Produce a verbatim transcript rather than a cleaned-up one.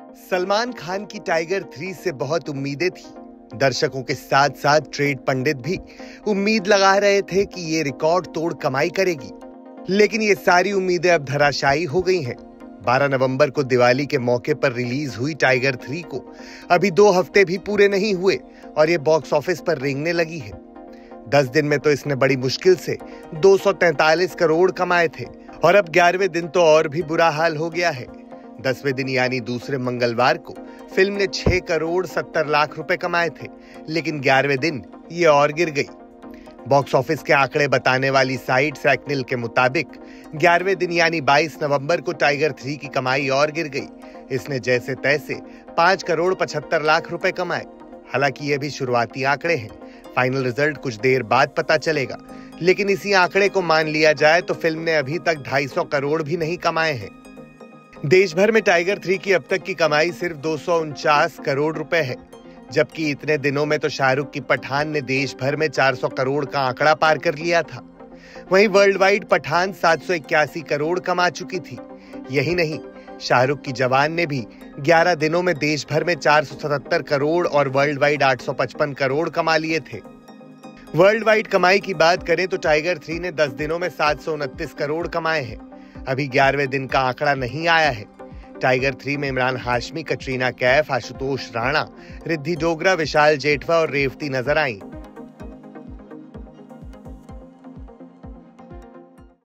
सलमान खान की tiger three से बहुत उम्मीदें थी। दर्शकों के साथ साथ ट्रेड पंडित भी उम्मीद लगा रहे थे कि ये रिकॉर्ड तोड़ कमाई करेगी, लेकिन ये सारी उम्मीदें अब धराशायी हो गई हैं। बारह नवंबर को दिवाली के मौके पर रिलीज हुई टाइगर थ्री को अभी दो हफ्ते भी पूरे नहीं हुए और ये बॉक्स ऑफिस पर रेंगने लगी है। दस दिन में तो इसने बड़ी मुश्किल से दो सौ तैंतालीस करोड़ कमाए थे और अब ग्यारहवें दिन तो और भी बुरा हाल हो गया है। दसवें दिन यानी दूसरे मंगलवार को फिल्म ने छह करोड़ सत्तर लाख रुपए कमाए थे, लेकिन ग्यारहवें दिन ये और गिर गई। बॉक्स ऑफिस के आंकड़े बताने वाली साइट सैकनिल के मुताबिक ग्यारहवें दिन यानी बाईस नवंबर को टाइगर थ्री की कमाई और गिर गई। इसने जैसे तैसे पांच करोड़ पचहत्तर लाख रुपए कमाए। हालांकि ये भी शुरुआती आंकड़े हैं, फाइनल रिजल्ट कुछ देर बाद पता चलेगा, लेकिन इसी आंकड़े को मान लिया जाए तो फिल्म ने अभी तक ढाई सौ करोड़ भी नहीं कमाए हैं। देश भर में टाइगर थ्री की अब तक की कमाई सिर्फ दो सौ उनचास करोड़ रुपए है, जबकि इतने दिनों में तो शाहरुख की पठान ने देश भर में चार सौ करोड़ का आंकड़ा पार कर लिया था। वहीं वर्ल्ड वाइड पठान सात सौ इक्यासी करोड़ कमा चुकी थी। यही नहीं, शाहरुख की जवान ने भी ग्यारह दिनों में देश भर में चार सौ सतहत्तर करोड़ और वर्ल्ड वाइड आठ सौ पचपन करोड़ कमा लिए थे। वर्ल्ड वाइड कमाई की बात करें तो टाइगर थ्री ने दस दिनों में सात सौ उनतीस करोड़ कमाए हैं। अभी ग्यारहवें दिन का आंकड़ा नहीं आया है। टाइगर थ्री में इमरान हाशमी, कटरीना कैफ, आशुतोष राणा, रिद्धि डोगरा, विशाल जेठवा और रेवती नजर आईं।